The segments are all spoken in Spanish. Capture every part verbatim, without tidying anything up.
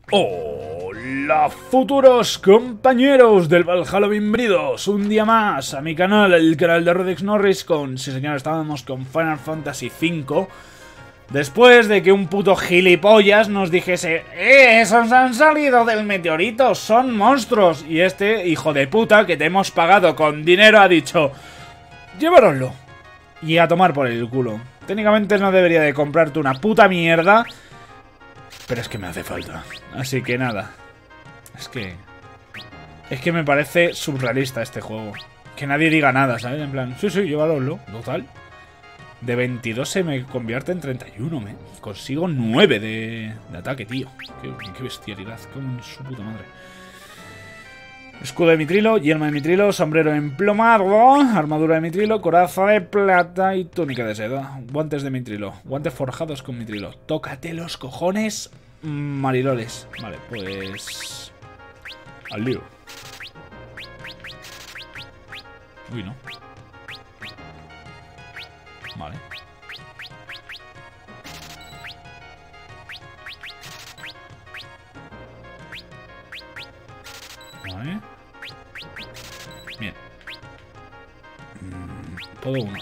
Hola futuros compañeros del Valhalla, bienvenidos un día más a mi canal, el canal de Rodex Norris con... Sí señor, estábamos con Final Fantasy cinco. Después de que un puto gilipollas nos dijese: ¡Eh, esos han salido del meteorito! ¡Son monstruos! Y este hijo de puta que te hemos pagado con dinero ha dicho: ¡llévaroslo! Y a tomar por el culo. Técnicamente no debería de comprarte una puta mierda, pero es que me hace falta. Así que nada. Es que... Es que me parece surrealista este juego. Que nadie diga nada, ¿sabes? En plan, sí, sí, llévaloslo. Total. De veintidós se me convierte en treinta y uno, me consigo nueve de, de ataque, tío. Qué, qué bestialidad, como en su puta madre. Escudo de mitrilo, yelma de mitrilo, sombrero emplomado, armadura de mitrilo, coraza de plata y túnica de seda. Guantes de mitrilo, guantes forjados con mitrilo. Tócate los cojones, mariloles. Vale, pues... al lío. Uy, no. Vale. Vale. Bien. Mm, todo uno.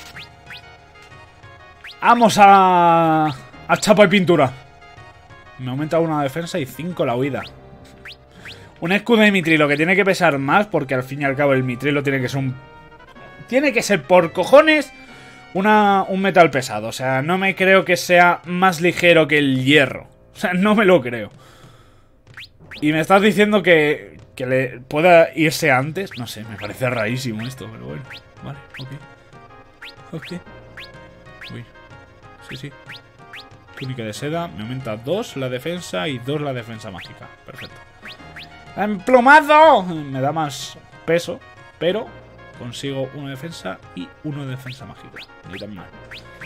¡Vamos a... a chapa y pintura! Me aumenta una defensa y cinco la huida. Un escudo de mitrilo que tiene que pesar más, porque al fin y al cabo el mitrilo tiene que ser un... Tiene que ser por cojones una, un metal pesado. O sea, no me creo que sea más ligero que el hierro. O sea, no me lo creo. Y me estás diciendo que, que le pueda irse antes. No sé, me parece rarísimo esto, pero bueno. Vale, ok. Ok. Uy. Sí, sí. Túnica de seda. Me aumenta dos la defensa y dos la defensa mágica. Perfecto. ¡Emplomado! Me da más peso, pero consigo una defensa y una defensa mágica. Ni tan mal.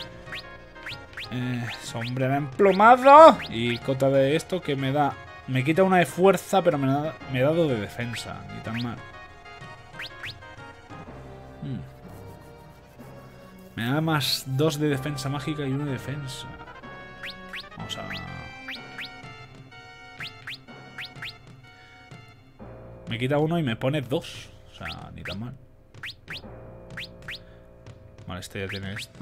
Eh, sombrero emplomado. Y cota de esto que me da... Me quita una de fuerza, pero me da, me da dos de defensa. Ni tan mal. Hmm. Me da más dos de defensa mágica y una de defensa. Vamos a... Me quita uno y me pone dos. O sea, ni tan mal. Vale, este ya tiene esto.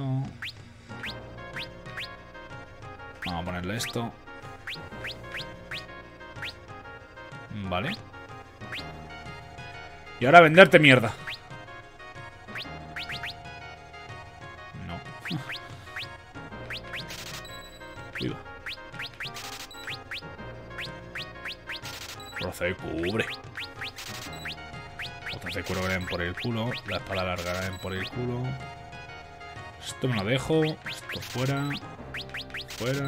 Vamos a ponerle esto. Vale. Y ahora venderte mierda. No. Viva. Roce de cubre. Botas de cuero que den por el culo. La espada larga que den por el culo. Esto me lo dejo. Esto fuera. Fuera.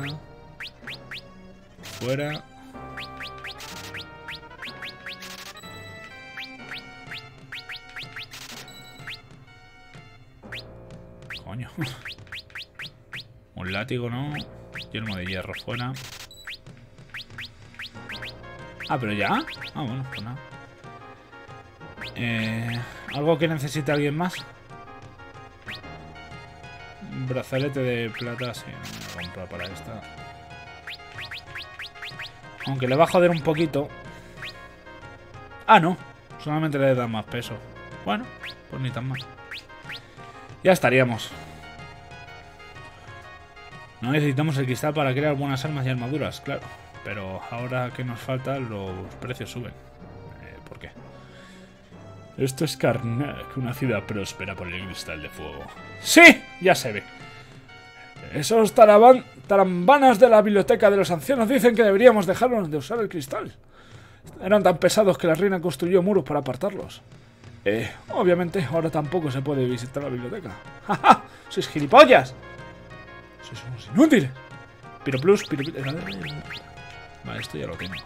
Fuera. Coño. Un látigo, ¿no? Yelmo de hierro fuera. Ah, pero ya. Ah, bueno, pues nada. Eh, ¿Algo que necesite alguien más? Brazalete de plata, sí, me voy a comprar para esta. Aunque le va a joder un poquito. Ah, no. Solamente le da más peso. Bueno, pues ni tan mal. Ya estaríamos. No necesitamos el cristal para crear buenas armas y armaduras, claro. Pero ahora que nos falta, los precios suben. Eh, ¿Por qué? Esto es Karnak, una ciudad próspera por el cristal de fuego. ¡Sí! Ya se ve. Esos taraban, tarambanas de la biblioteca de los ancianos dicen que deberíamos dejarnos de usar el cristal. Eran tan pesados que la reina construyó muros para apartarlos. Eh, obviamente ahora tampoco se puede visitar la biblioteca. ¡Ja, ja! ¡Sois gilipollas! ¡Sois unos inútiles! Piro plus, piro plus... Vale, esto ya lo tengo.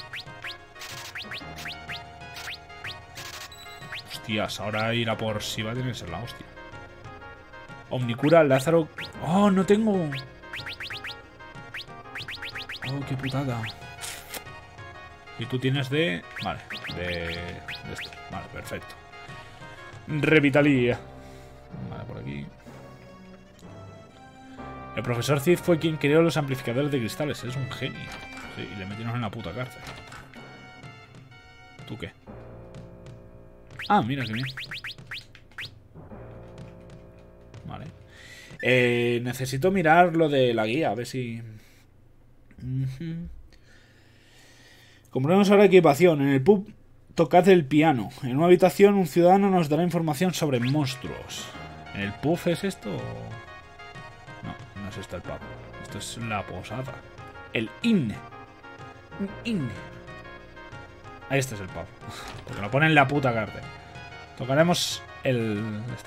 Hostias, ahora ir a por Shiva tiene que ser la hostia. Omnicura, Lázaro... ¡Oh, no tengo! ¡Oh, qué putada! Y tú tienes de... Vale, de... de esto. Vale, perfecto. Revitalía. Vale, por aquí. El profesor Cid fue quien creó los amplificadores de cristales. Es un genio. Sí, y le metieron en la puta cárcel. ¿Tú qué? Ah, mira qué bien. Vale. Eh, necesito mirar lo de la guía, a ver si... Uh-huh. Compramos ahora equipación. En el pub, tocad el piano. En una habitación, un ciudadano nos dará información sobre monstruos. ¿En el pub es esto o...? No, no es esto el pub. Esto es la posada. El inn. Un inn. Este es el pub. Porque lo pone en la puta carta. Tocaremos el... Este.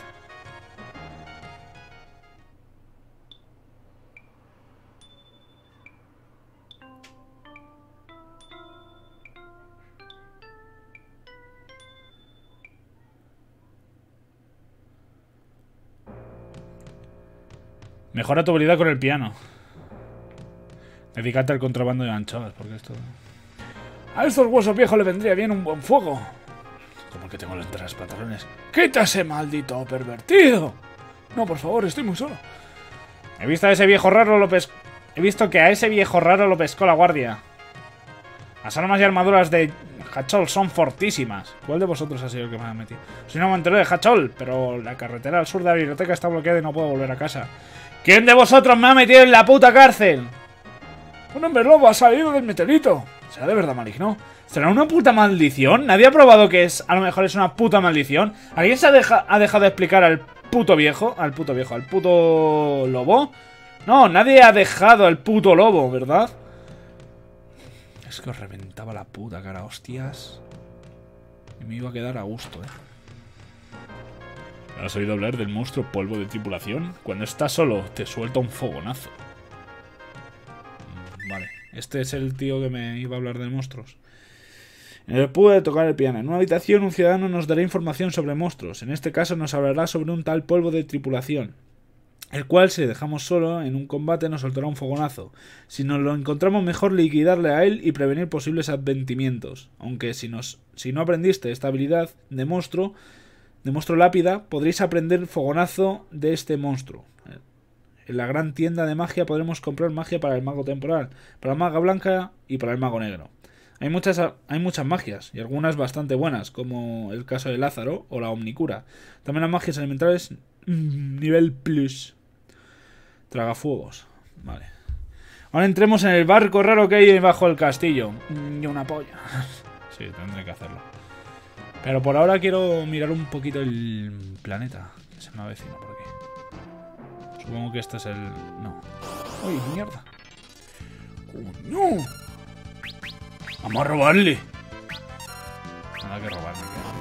Mejora tu habilidad con el piano. Dedícate al contrabando de anchoas, porque esto... A estos huesos viejos le vendría bien un buen fuego. Como que tengo entre los pantalones. ¡Quítase, maldito pervertido! No, por favor, estoy muy solo. He visto a ese viejo raro lo pes... He visto que a ese viejo raro lo pescó la guardia. Las armas y armaduras de Hachol son fortísimas. ¿Cuál de vosotros ha sido el que me ha metido? Soy un aventurero de Hachol, pero la carretera al sur de la biblioteca está bloqueada y no puedo volver a casa. ¿Quién de vosotros me ha metido en la puta cárcel? Un hombre lobo ha salido del meteorito. ¿Será de verdad maligno? ¿Será una puta maldición? ¿Nadie ha probado que es, a lo mejor es una puta maldición? ¿Alguien se ha, deja, ha dejado de explicar al puto viejo? Al puto viejo, al puto lobo. No, nadie ha dejado al puto lobo, ¿verdad? Es que os reventaba la puta cara, hostias. Y me iba a quedar a gusto, eh. ¿Has oído hablar del monstruo polvo de tripulación? Cuando estás solo, te suelta un fogonazo. Vale, este es el tío que me iba a hablar de monstruos. En el pub de tocar el piano. En una habitación, un ciudadano nos dará información sobre monstruos. En este caso, nos hablará sobre un tal polvo de tripulación, el cual, si le dejamos solo en un combate, nos soltará un fogonazo. Si nos lo encontramos, mejor liquidarle a él y prevenir posibles adventimientos. Aunque si, nos, si no aprendiste esta habilidad de monstruo, de monstruo lápida, podréis aprender fogonazo de este monstruo. En la gran tienda de magia podremos comprar magia para el mago temporal, para la maga blanca y para el mago negro. Hay muchas, hay muchas magias, y algunas bastante buenas, como el caso de Lázaro o la Omnicura. También las magias elementales mmm, nivel plus. Tragafuegos. Vale. Ahora entremos en el barco raro que hay bajo el castillo. Y una polla. Sí, tendré que hacerlo. Pero por ahora quiero mirar un poquito el planeta que se me avecina por aquí. Supongo que este es el... No. ¡Uy, mierda! ¡Coño! ¡Vamos a robarle! Nada que robarme.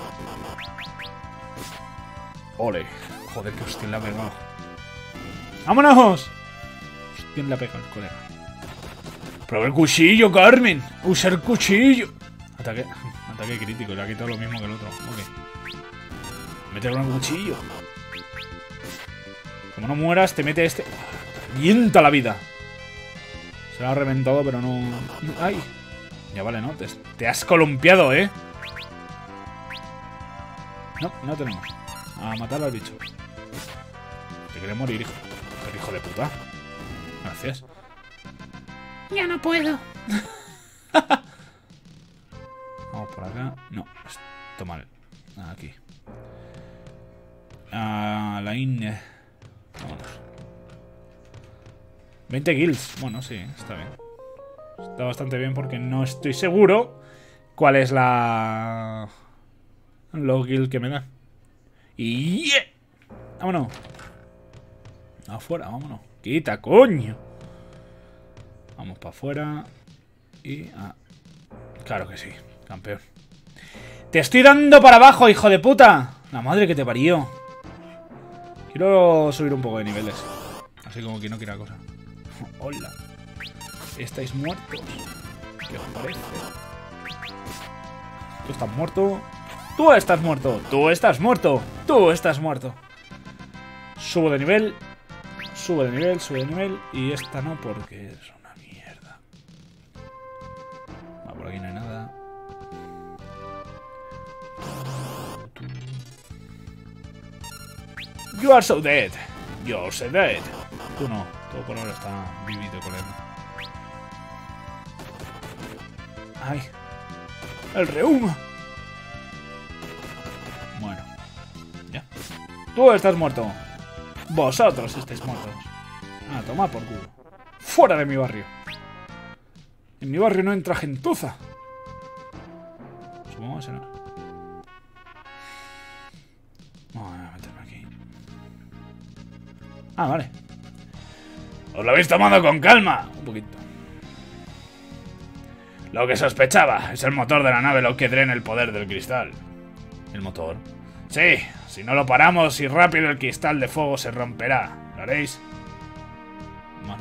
Que... ¡Ole! Joder, que hostia le ha pegado. ¡Vámonos! Hostia le ha pegado el colega. ¡Prueba el cuchillo, Carmen! ¡Usa el cuchillo! Ataque, ataque crítico, le ha quitado lo mismo que el otro. Ok. Mete con el cuchillo. Como no mueras, te mete este... ¡Vienta la vida! Se lo ha reventado, pero no... ¡Ay! Ya vale, ¿no? Te, te has columpiado, ¿eh? No, no tenemos. A matar al bicho. Te quiere morir, hijo. Pero hijo de puta. Gracias. Ya no puedo. Vamos por acá. No, esto mal. Aquí. A la inne. Vámonos. veinte kills. Bueno, sí, está bien. Está bastante bien porque no estoy seguro cuál es la... los kills que me dan. Y... Yeah. Vámonos. Afuera, vámonos. Quita, coño. Vamos para afuera. Y... Ah. Claro que sí, campeón. ¡Te estoy dando para abajo, hijo de puta! La madre que te parió. Quiero subir un poco de niveles. Así como que no quiera cosa. Hola. Estáis muertos. ¿Qué os parece? Tú estás muerto. Tú estás muerto. Tú estás muerto. Tú estás muerto. Subo de nivel. Subo de nivel, subo de nivel. Y esta no, porque es una mierda. Va, por aquí no hay nada. You are so dead. You're so dead. Tú no. Todo por ahora está vivido con él. Ay. El reuma. Bueno. Ya. Tú estás muerto. Vosotros estáis muertos. Ah, toma por culo. Fuera de mi barrio. En mi barrio no entra gentuza. Supongo que ese no. Voy a meterme aquí. Ah, vale. Os lo habéis tomado con calma. Un poquito. Lo que sospechaba. Es el motor de la nave lo que drena el poder del cristal. ¿El motor? Sí. Si no lo paramos y rápido el cristal de fuego se romperá. ¿Lo haréis? Vale.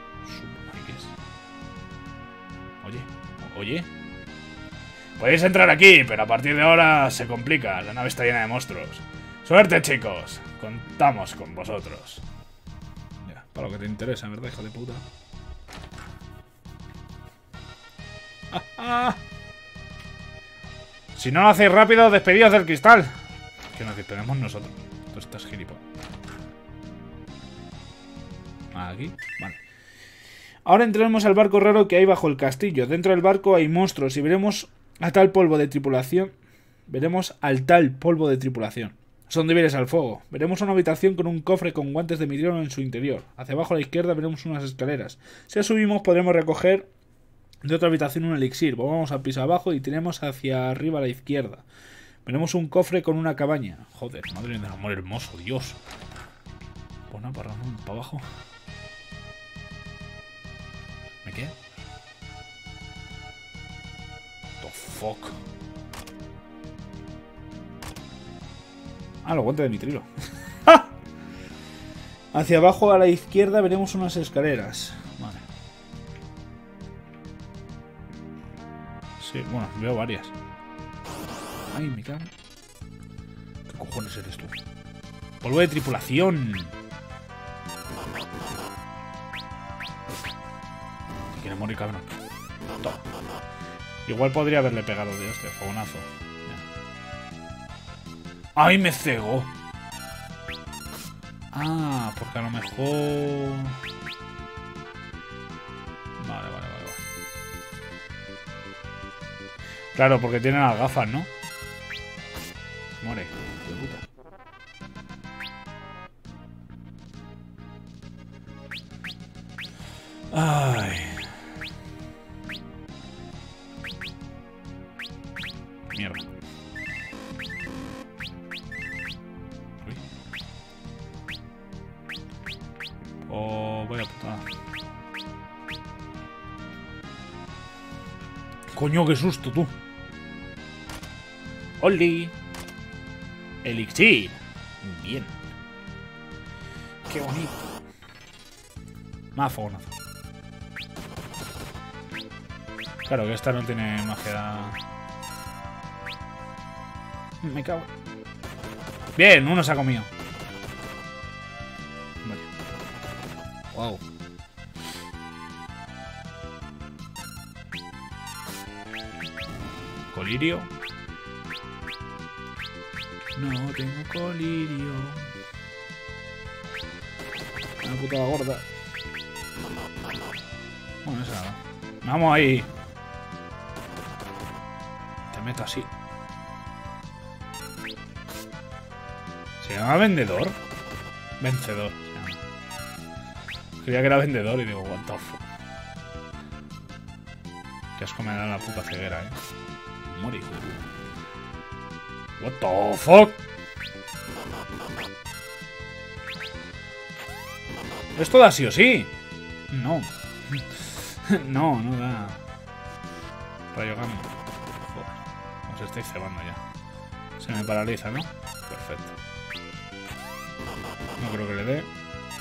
Oye. Oye. Podéis entrar aquí, pero a partir de ahora se complica. La nave está llena de monstruos. Suerte, chicos. Contamos con vosotros. Ya, para lo que te interesa, ¿verdad, hijo de puta? ¡Ah, ah! Si no lo hacéis rápido, despedidos del cristal. Que nos despedimos nosotros. Tú estás gilipollas. Aquí, vale. Ahora entraremos al barco raro que hay bajo el castillo. Dentro del barco hay monstruos y veremos a tal polvo de tripulación. Veremos al tal polvo de tripulación. Son débiles al fuego. Veremos una habitación con un cofre con guantes de vidrio en su interior. Hacia abajo a la izquierda veremos unas escaleras. Si subimos podremos recoger de otra habitación un elixir. Volvamos al piso abajo y tiremos hacia arriba a la izquierda. Veremos un cofre con una cabaña. Joder, madre mía del amor hermoso, Dios. Pues nada, para, para abajo. ¿Me queda? The fuck. Ah, los guantes de mitrilo. Hacia abajo a la izquierda veremos unas escaleras. Vale. Sí, bueno, veo varias. Ay, me cago. ¿Qué cojones eres tú? Polvo de tripulación. Te quiere morir, cabrón. Toma. Igual podría haberle pegado de este fogonazo. ¡Ay, me cegó! Ah, porque a lo mejor... Vale, vale, vale, vale. Claro, porque tiene las gafas, ¿no? More, de puta. Ay. Mierda. Uy. Oh, vaya putada. Coño, qué susto, tú. ¡Oli! Elixir. Bien. Qué bonito. Más fogonazo. Claro que esta no tiene magia. Me cago. Bien, uno se ha comido. Vale. Wow. Colirio. No tengo colirio. Una putada gorda. Bueno, esa nada. Vamos ahí. Te meto así. ¿Se llama vendedor? Vencedor. Se llama. Creía que era vendedor y digo, what the fuck. Qué asco me da la puta ceguera, eh. Morí. What the fuck. ¿Esto da sí o sí? No. No, no da. Rayo Gamma. Joder. Os estáis cebando ya. Se me paraliza, ¿no? Perfecto. No creo que le dé.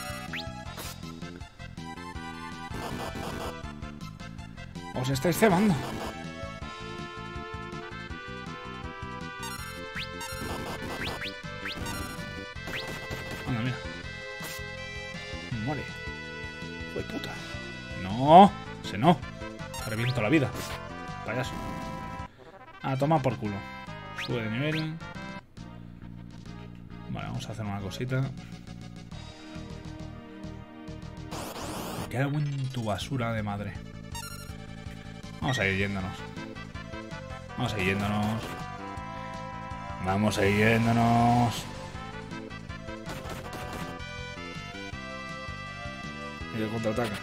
Os estáis cebando. Anda, mira. Muere. Hijo de puta. No. Ese no. Te reviento la vida. Payaso. Ah, toma por culo. Sube de nivel. Vale, vamos a hacer una cosita. Me cago en tu basura de madre. Vamos a ir yéndonos. Vamos a ir yéndonos. Vamos a ir yéndonos. Y el contraataca.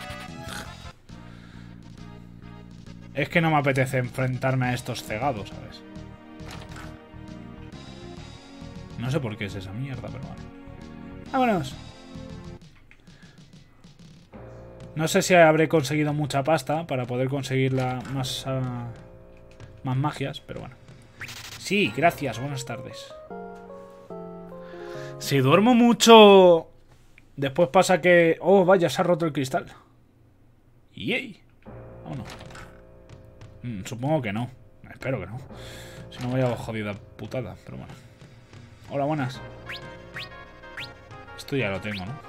Es que no me apetece enfrentarme a estos cegados, ¿sabes? No sé por qué es esa mierda, pero bueno. ¡Vámonos! No sé si habré conseguido mucha pasta para poder conseguir la más, uh, más magias, pero bueno. Sí, gracias, buenas tardes. Si duermo mucho, después pasa que... Oh, vaya, se ha roto el cristal. ¡Yey! Vámonos. Mm, supongo que no. Espero que no. Si no, vaya jodida putada, pero bueno. Hola, buenas. Esto ya lo tengo, ¿no?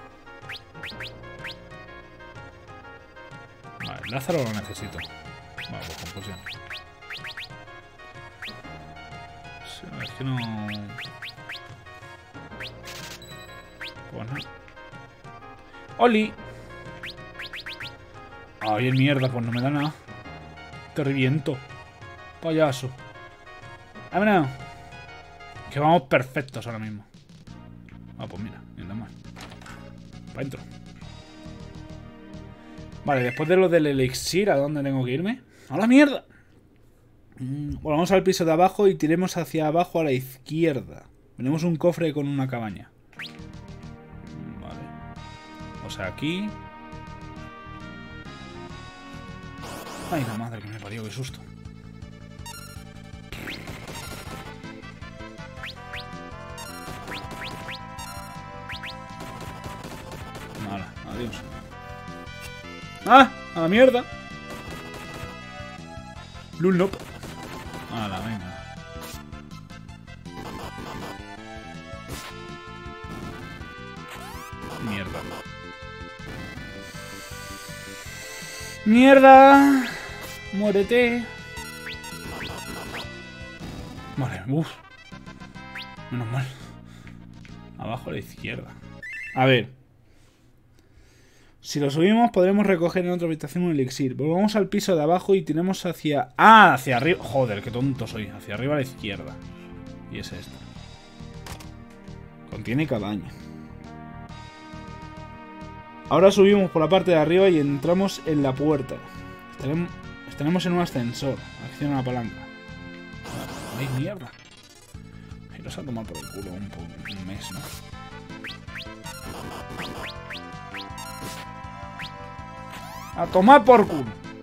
Vale, Lázaro lo necesito. Vale, pues confusión. Sí, es que no... Pues no. ¡Oli! Ay, el mierda, pues no me da nada. Te reviento. Payaso. ¡Vámonos! Que vamos perfectos ahora mismo. Ah, pues mira, ni tan mal. Para adentro. Vale, después de lo del elixir, ¿a dónde tengo que irme? ¡A la mierda! Mm, volvamos al piso de abajo y tiremos hacia abajo a la izquierda. Tenemos un cofre con una cabaña. Vale. O sea, aquí... Ay, la madre que me parió, qué susto. Vale, adiós. ¡Ah! ¡A la mierda! Lulnop. A la venga. Mierda. ¡Mierda! ¡Muérete! Vale, uff. Menos mal. Abajo a la izquierda. A ver. Si lo subimos podremos recoger en otra habitación un elixir. Volvamos al piso de abajo y tiremos hacia... ¡Ah! Hacia arriba. Joder, qué tonto soy. Hacia arriba a la izquierda. Y es esto. Contiene cabaña. Ahora subimos por la parte de arriba y entramos en la puerta. Estaremos, estaremos en un ascensor. Acciona la palanca. ¡Ay, mierda! Ahí nos ha tomado por el culo un, un mes, ¿no? ¡A tomar por culo!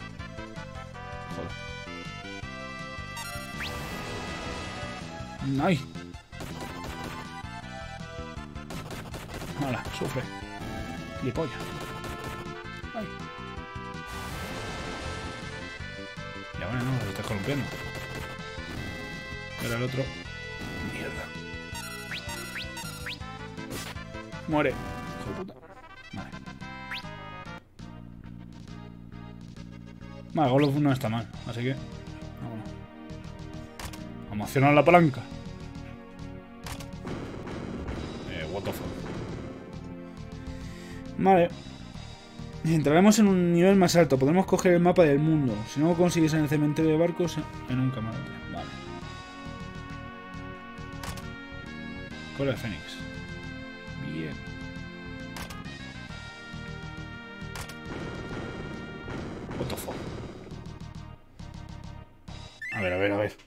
Joder. ¡Ay! Hola, sufre. Gilipollas. ¡Ay! Ya bueno, no, lo estás columpiando. Era el otro. Mierda. Muere. Hijo de puta. Vale. Vale, Golov no está mal, así que... Vámonos. Vamos a accionar la palanca. Eh, what the fuck. Vale. Entraremos en un nivel más alto. Podremos coger el mapa del mundo. Si no lo consigues en el cementerio de barcos, en un camarote. Vale. Cola de Fénix. Bien. What the fuck. A ver, a ver, a ver.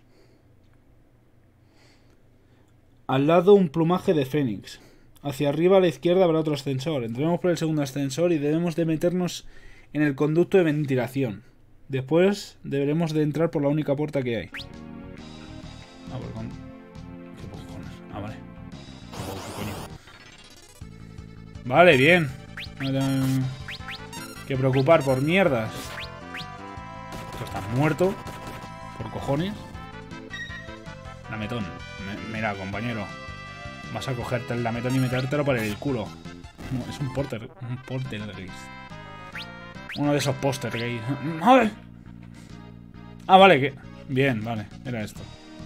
Al lado un plumaje de Fénix. Hacia arriba a la izquierda habrá otro ascensor. Entraremos por el segundo ascensor y debemos de meternos en el conducto de ventilación. Después deberemos de entrar por la única puerta que hay. Ah, por con... ¿Qué cojones? Ah, vale. ¿Qué coño? Vale, bien. No tengo que preocupar por mierdas. Esto está muerto. Por cojones. Lametón. M mira, compañero. Vas a cogerte el lametón y metértelo por el culo. No, es un porter. Un porter gays. Uno de esos póster gays. ¡Ay! Ah, vale, que. Bien, vale. Era esto.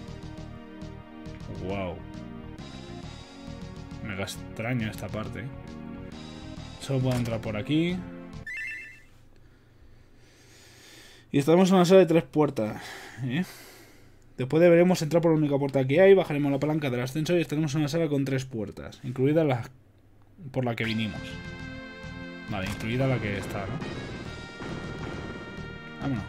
Wow. Mega extraño esta parte. Solo puedo entrar por aquí. Y estamos en una sala de tres puertas. ¿Eh? Después deberemos entrar por la única puerta que hay, bajaremos la palanca del ascensor y estaremos en una sala con tres puertas, incluida la por la que vinimos. Vale, incluida la que está, ¿no? Vámonos.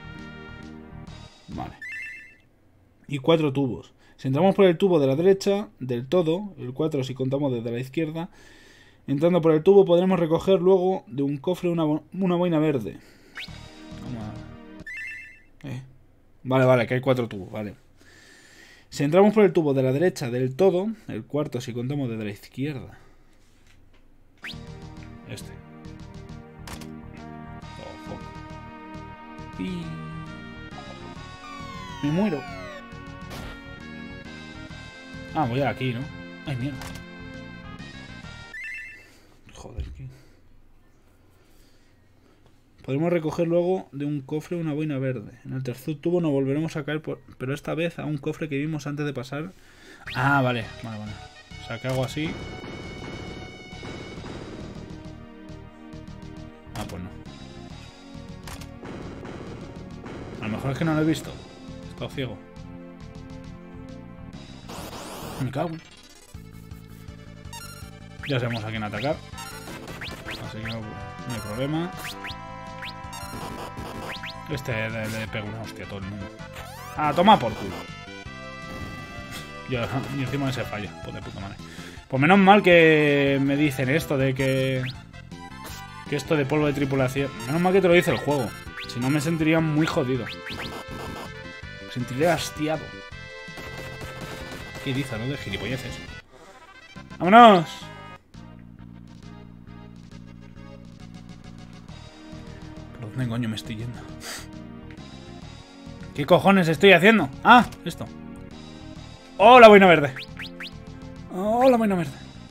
Vale. Y cuatro tubos. Si entramos por el tubo de la derecha, del todo, el cuatro si contamos desde la izquierda, entrando por el tubo podremos recoger luego de un cofre una, una boina verde. Vamos a... Eh. Vale, vale, que hay cuatro tubos, vale. Si entramos por el tubo de la derecha del todo, el cuarto si contamos desde la izquierda. Este. Oh, fuck. Y... Me muero. Ah, voy aquí, ¿no? Ay, mierda. Joder, ¿qué? Podremos recoger luego de un cofre una boina verde. En el tercer tubo nos volveremos a caer, por... pero esta vez a un cofre que vimos antes de pasar. Ah, vale, vale, vale. O sea, que hago así. Ah, pues no. A lo mejor es que no lo he visto. He estado ciego. Me cago. Ya sabemos a quién atacar. Así que no, no hay problema. Este le, le pego una hostia a todo el mundo. Ah, toma por culo. Yo, y encima ese falla. Pues de puta madre. Pues menos mal que me dicen esto de que... Que esto de polvo de tripulación... Menos mal que te lo dice el juego. Si no me sentiría muy jodido. Me sentiría hastiado. ¿Qué dice, no? De gilipolleces. ¡Vámonos! ¿Por dónde coño me estoy yendo? ¿Qué cojones estoy haciendo? ¡Ah! Esto. ¡Oh, la boina verde! ¡Oh, la boina verde!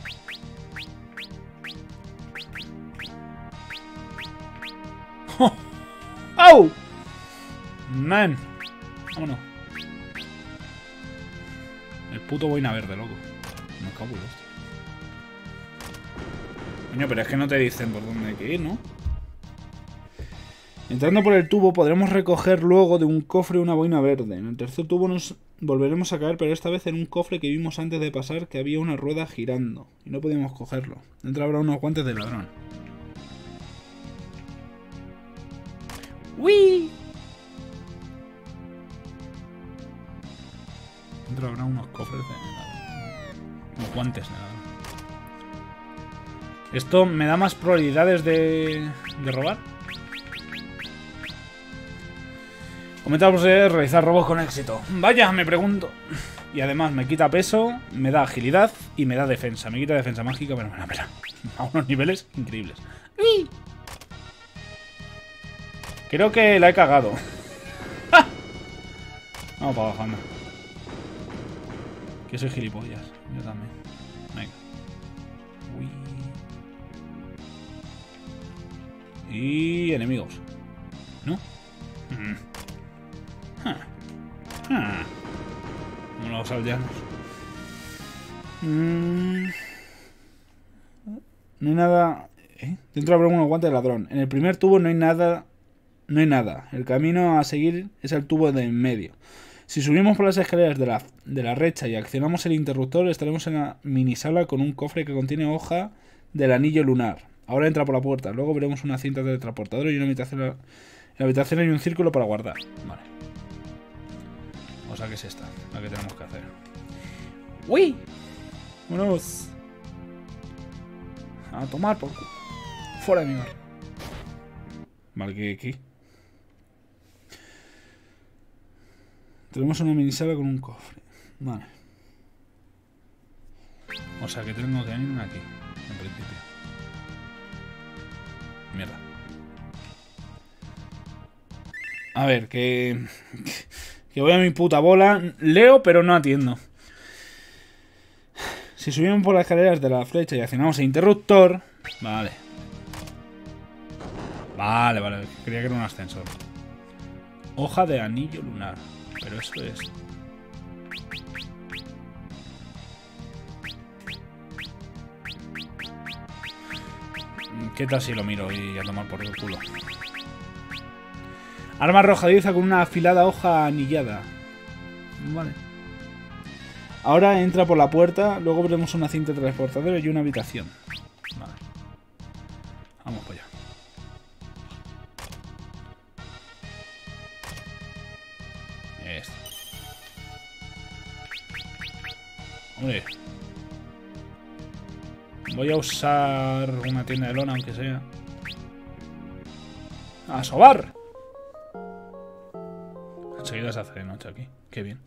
¡Oh! ¡Au! Man. Vámonos. El puto boina verde, loco. Me cago en esto. Coño, pero es que no te dicen por dónde hay que ir, ¿no? Entrando por el tubo podremos recoger luego de un cofre una boina verde. En el tercer tubo nos volveremos a caer, pero esta vez en un cofre que vimos antes de pasar que había una rueda girando. Y no podíamos cogerlo. Dentro habrá unos guantes de ladrón. ¡Uy! Dentro habrá unos cofres de ladrón. Unos guantes de ladrón. ¿Esto me da más probabilidades de, de robar? Comentamos de realizar robos con éxito. Vaya, me pregunto. Y además me quita peso, me da agilidad y me da defensa. Me quita defensa mágica, pero me la pela. A unos niveles increíbles. ¡Uy! Creo que la he cagado. ¡Ah! Vamos para abajo, anda. Que soy gilipollas. Yo también. Venga. Uy. Y enemigos. ¿No? Mm. Ah. Ah. Como los aldeanos. Mm. No hay nada... ¿Eh? Dentro habrá unos guantes de ladrón. En el primer tubo no hay nada... No hay nada. El camino a seguir es el tubo de en medio. Si subimos por las escaleras de la, de la derecha y accionamos el interruptor, estaremos en la minisala con un cofre que contiene hoja del anillo lunar. Ahora entra por la puerta. Luego veremos una cinta de transportador y una habitación. En la habitación hay un círculo para guardar. Vale. O sea que es esta la que tenemos que hacer. ¡Uy! ¡Vámonos! A tomar por culo. Fuera de mi bar. Vale, ¿qué? ¿Qué? Tenemos una minisala con un cofre. Vale. O sea que tengo que venir aquí, en principio. Mierda. A ver, que... Que voy a mi puta bola. Leo, pero no atiendo. Si subimos por las escaleras de la flecha y accionamos el interruptor... Vale. Vale, vale. Creía que era un ascensor. Hoja de anillo lunar. Pero eso es... ¿Qué tal si lo miro y a tomar por el culo? Arma arrojadiza con una afilada hoja anillada. Vale. Ahora entra por la puerta, luego veremos una cinta transportadora y una habitación. Vale. Vamos para allá. Esto. Hombre. Voy a usar una tienda de lona, aunque sea. ¡A sobar! Enseguida se hace de noche aquí. Qué bien.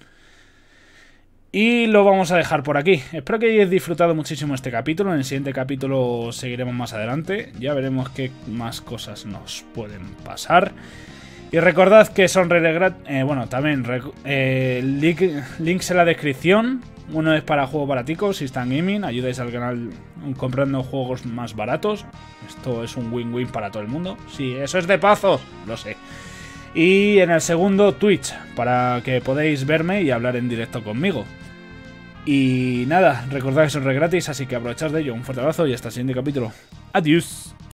Y lo vamos a dejar por aquí. Espero que hayáis disfrutado muchísimo este capítulo. En el siguiente capítulo seguiremos más adelante. Ya veremos qué más cosas nos pueden pasar. Y recordad que son reglas gratis. Eh, bueno, también eh, link, links en la descripción. Uno es para juegos baraticos, si están gaming. Ayudáis al canal comprando juegos más baratos. Esto es un win-win para todo el mundo. Sí, eso es de pazos, lo sé. Y en el segundo, Twitch, para que podáis verme y hablar en directo conmigo. Y nada, recordad que son re gratis, así que aprovechad de ello. Un fuerte abrazo y hasta el siguiente capítulo. Adiós.